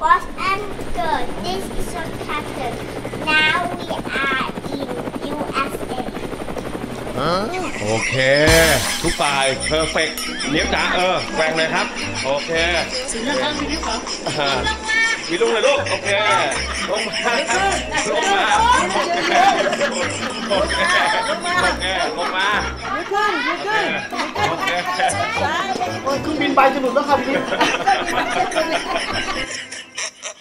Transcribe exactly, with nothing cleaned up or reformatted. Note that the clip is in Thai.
was and good. This is a captain. Now we are in ยู เอส เอโอเคทุกฝ่ายเพอร์เฟกต์เนี้ยจ๋าเออแกว่งเลยครับโอเคสีนะครับมีนิ้วครับมีลูกเลยลูกโอเคลงมาลงมาโอเคโอเคลงมาลุกขึ้นลุกขึ้นโอเคโอ้ยเครื่องบินไปจะหลุดแล้วครับ